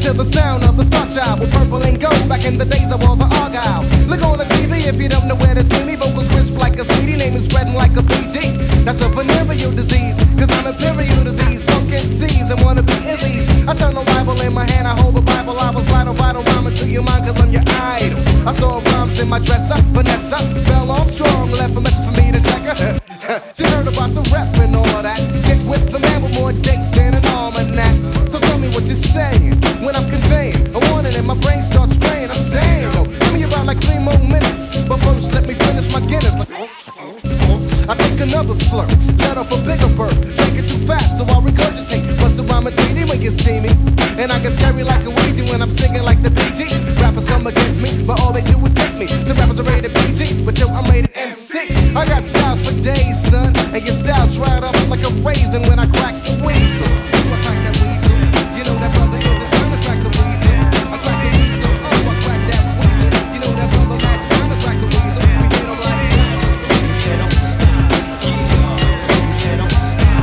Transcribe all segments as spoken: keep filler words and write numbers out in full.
to the sound of the Star Child with purple and gold back in the days of all the Argyle. Look on the T V if you don't know where to see me. Vocals crisp like a C D, name is spreading like a V D. That's a venereal disease, cause I'm imperial to these punk M Cs and wanna be Izzies. I turn the Bible in my hand, I hold the Bible, I was slide a vital rhyme into your mind cause I'm your idol. I store rhymes in my dresser, Vanessa, Bell Armstrong left a message for me to check her. She heard about the rap and all of that. Get with the man with more dates than an almanac. So tell me what you're saying when I'm conveying a warning and my brain starts spraying. I'm saying, yo, give me about like three more minutes, but first let me finish my Guinness. Like, oh, oh, oh. I take another slurp, let off a bigger burp. Drink it too fast, so I regurgitate. Bust a rhyme in three D when you see me, and I get scary like a Ouija when I'm singing like the Bee Gees. Rappers come against me, but all they do is take me. Some rappers are rated P G, but yo, I'm rated M C. I got styles for days, son, and your style dried up like a raisin when I crack the Weasel. I crack that Weasel, you know that brother is it's time to crack the Weasel. I crack the Weasel, oh I crack that Weasel. You know that brother man, it's time to crack the Weasel. We hit 'em like they don't stop, they don't stop,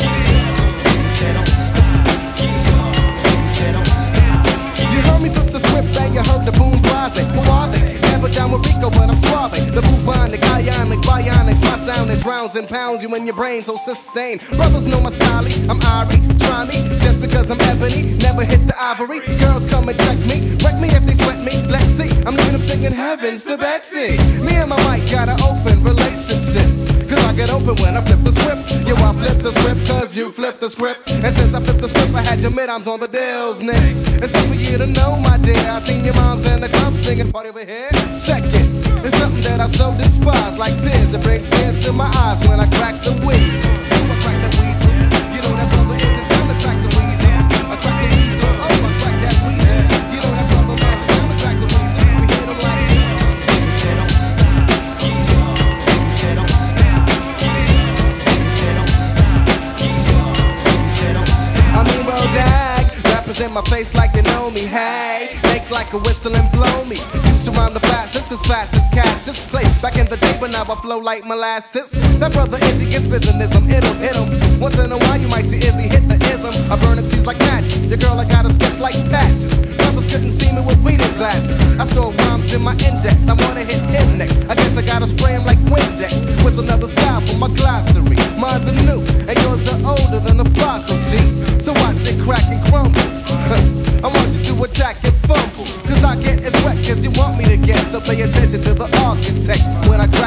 they don't stop, they don't stop. You heard me flip the script and you heard the boom blase. Who are they? Never down with Rico, but I'm suave. The bubonic, ionic, bionics, my sound that drowns and pounds you in your brain, so sustain. Brothers know my style, I'm Ari, try me, just because I'm ebony, never hit the ivory. Girls come and check me, wreck me if they sweat me, let's see. I'm leaving them singing heavens to Betsy. Me and my mic got an open relationship, cause I get open when I flip the script. Yo, I flip the script cause you flip the script. And since I flipped the script, I had your mid-arms on the deals, Nick. It's something for you to know, my dear. I seen your moms in the club singing party over here. Check it, it's something that I so despise, like tears. It brings tears to my eyes when I crack the Weasel. I crack the Weasel, you know that brother is, it's time to crack the Weasel. I crack the Weasel, oh I crack that Weasel. You know that brother man, it's time to crack the Weasel. We hit 'em like they don't stop, they don't stop, they don't stop, they don't stop. I mean, well, dag, rappers in my face like they know me. Hey, make like a whistle and blow me. Used to rhyme the fastest, as fast as Cassius play back in the day, but now I flow like molasses. That brother Izzy gets businessism, hit him, hit him. Once in a while you might see Izzy hit the ism. I burn M Cs like matches, your girl I got a sketch like patches. Brothers couldn't see me with reading glasses. I store rhymes in my index, I wanna hit him next. I guess I gotta spray him like Windex, with another style for my glossary. Mine's are new, and yours are older than a fossil, G. So watch it crack and crumble. I want you to attack and fumble, cause I get as wet as you want me to get. So pay attention to the architect when I